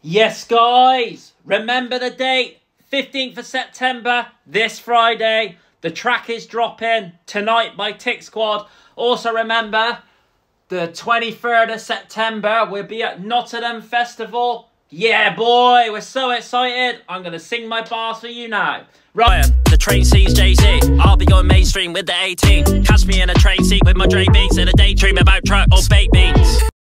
Yes, guys, remember the date, 15th of September, this Friday. The track is dropping tonight by Tick Squad. Also remember, the 23rd of September, we'll be at Nottingham Festival. Yeah, boy, we're so excited. I'm going to sing my bars for you now. Ryan, the train sees Jay-Z. I'll be going mainstream with the 18. Catch me in a train seat with my Dre beats in a daydream about truck or baked beans.